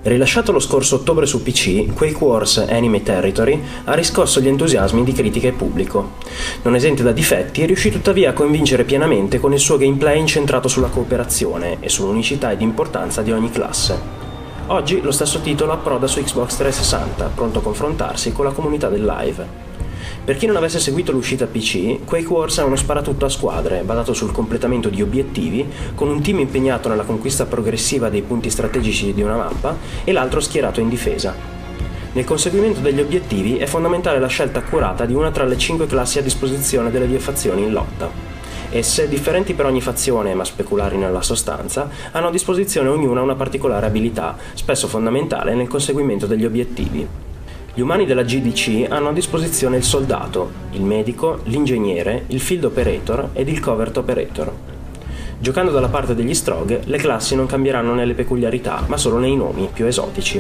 Rilasciato lo scorso ottobre su PC, Quake Wars Enemy Territory ha riscosso gli entusiasmi di critica e pubblico. Non esente da difetti, riuscì tuttavia a convincere pienamente con il suo gameplay incentrato sulla cooperazione e sull'unicità ed importanza di ogni classe. Oggi lo stesso titolo approda su Xbox 360, pronto a confrontarsi con la comunità del live. Per chi non avesse seguito l'uscita PC, Quake Wars è uno sparatutto a squadre, basato sul completamento di obiettivi, con un team impegnato nella conquista progressiva dei punti strategici di una mappa e l'altro schierato in difesa. Nel conseguimento degli obiettivi è fondamentale la scelta accurata di una tra le 5 classi a disposizione delle due fazioni in lotta. Esse, differenti per ogni fazione ma speculari nella sostanza, hanno a disposizione ognuna una particolare abilità, spesso fondamentale nel conseguimento degli obiettivi. Gli umani della GDC hanno a disposizione il soldato, il medico, l'ingegnere, il field operator ed il covert operator. Giocando dalla parte degli Strogg, le classi non cambieranno nelle peculiarità, ma solo nei nomi più esotici.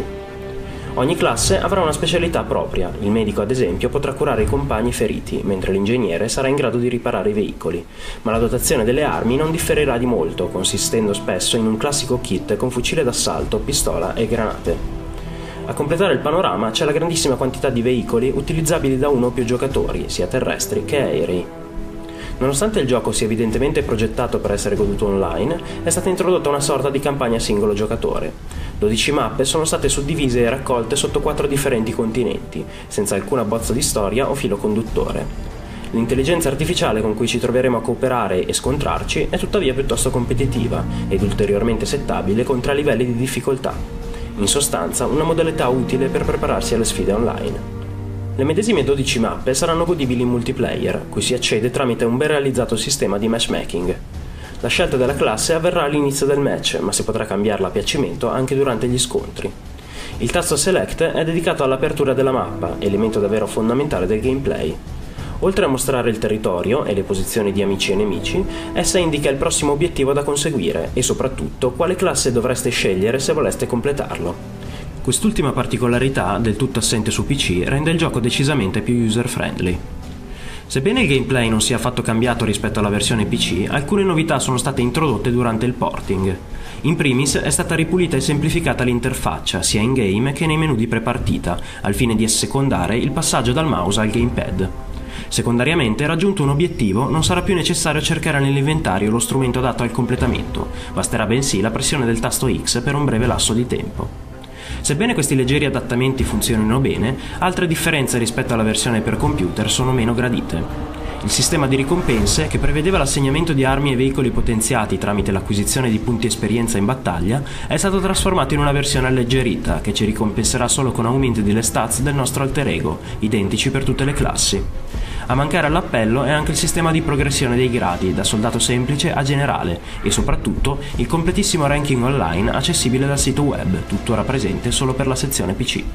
Ogni classe avrà una specialità propria, il medico ad esempio potrà curare i compagni feriti, mentre l'ingegnere sarà in grado di riparare i veicoli, ma la dotazione delle armi non differirà di molto, consistendo spesso in un classico kit con fucile d'assalto, pistola e granate. A completare il panorama c'è la grandissima quantità di veicoli utilizzabili da uno o più giocatori, sia terrestri che aerei. Nonostante il gioco sia evidentemente progettato per essere goduto online, è stata introdotta una sorta di campagna singolo giocatore. 12 mappe sono state suddivise e raccolte sotto 4 differenti continenti, senza alcuna bozza di storia o filo conduttore. L'intelligenza artificiale con cui ci troveremo a cooperare e scontrarci è tuttavia piuttosto competitiva ed ulteriormente settabile con 3 livelli di difficoltà. In sostanza, una modalità utile per prepararsi alle sfide online. Le medesime 12 mappe saranno godibili in multiplayer, cui si accede tramite un ben realizzato sistema di matchmaking. La scelta della classe avverrà all'inizio del match, ma si potrà cambiarla a piacimento anche durante gli scontri. Il tasto Select è dedicato all'apertura della mappa, elemento davvero fondamentale del gameplay. Oltre a mostrare il territorio e le posizioni di amici e nemici, essa indica il prossimo obiettivo da conseguire e soprattutto quale classe dovreste scegliere se voleste completarlo. Quest'ultima particolarità, del tutto assente su PC, rende il gioco decisamente più user-friendly. Sebbene il gameplay non sia affatto cambiato rispetto alla versione PC, alcune novità sono state introdotte durante il porting. In primis è stata ripulita e semplificata l'interfaccia, sia in game che nei menu di prepartita, al fine di assecondare il passaggio dal mouse al gamepad. Secondariamente, raggiunto un obiettivo, non sarà più necessario cercare nell'inventario lo strumento adatto al completamento, basterà bensì la pressione del tasto X per un breve lasso di tempo. Sebbene questi leggeri adattamenti funzionino bene, altre differenze rispetto alla versione per computer sono meno gradite. Il sistema di ricompense, che prevedeva l'assegnamento di armi e veicoli potenziati tramite l'acquisizione di punti esperienza in battaglia, è stato trasformato in una versione alleggerita, che ci ricompenserà solo con aumenti delle stats del nostro alter ego, identici per tutte le classi. A mancare all'appello è anche il sistema di progressione dei gradi, da soldato semplice a generale, e soprattutto il completissimo ranking online accessibile dal sito web, tuttora presente solo per la sezione PC.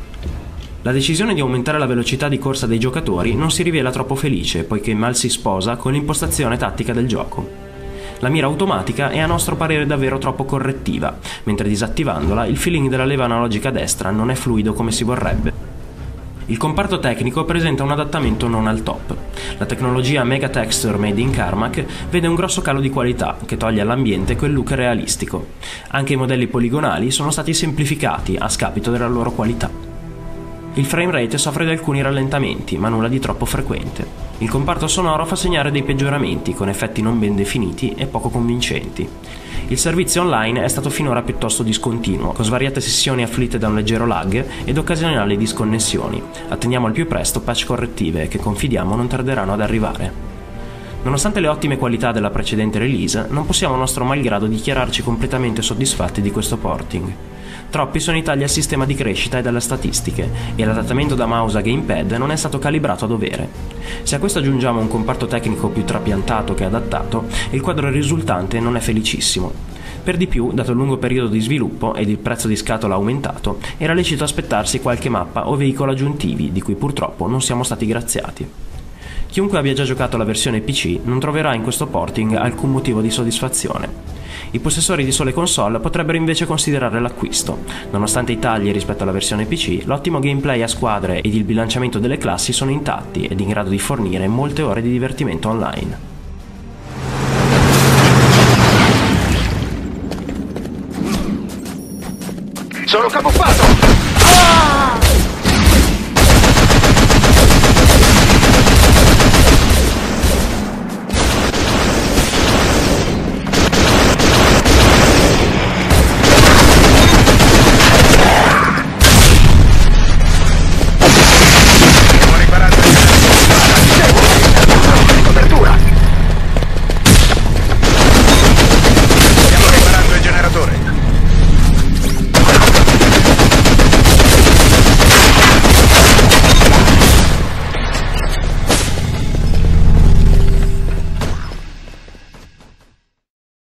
La decisione di aumentare la velocità di corsa dei giocatori non si rivela troppo felice, poiché mal si sposa con l'impostazione tattica del gioco. La mira automatica è a nostro parere davvero troppo correttiva, mentre disattivandola il feeling della leva analogica destra non è fluido come si vorrebbe. Il comparto tecnico presenta un adattamento non al top. La tecnologia Mega Texture made in Carmack vede un grosso calo di qualità che toglie all'ambiente quel look realistico. Anche i modelli poligonali sono stati semplificati a scapito della loro qualità. Il framerate soffre di alcuni rallentamenti, ma nulla di troppo frequente. Il comparto sonoro fa segnare dei peggioramenti, con effetti non ben definiti e poco convincenti. Il servizio online è stato finora piuttosto discontinuo, con svariate sessioni afflitte da un leggero lag ed occasionali disconnessioni. Attendiamo al più presto patch correttive che confidiamo non tarderanno ad arrivare. Nonostante le ottime qualità della precedente release, non possiamo a nostro malgrado dichiararci completamente soddisfatti di questo porting. Troppi sono i tagli al sistema di crescita e dalle statistiche, e l'adattamento da mouse a gamepad non è stato calibrato a dovere. Se a questo aggiungiamo un comparto tecnico più trapiantato che adattato, il quadro risultante non è felicissimo. Per di più, dato il lungo periodo di sviluppo ed il prezzo di scatola aumentato, era lecito aspettarsi qualche mappa o veicolo aggiuntivi, di cui purtroppo non siamo stati graziati. Chiunque abbia già giocato la versione PC non troverà in questo porting alcun motivo di soddisfazione. I possessori di sole console potrebbero invece considerare l'acquisto. Nonostante i tagli rispetto alla versione PC, l'ottimo gameplay a squadre ed il bilanciamento delle classi sono intatti ed in grado di fornire molte ore di divertimento online. Sono camuffato! Ah!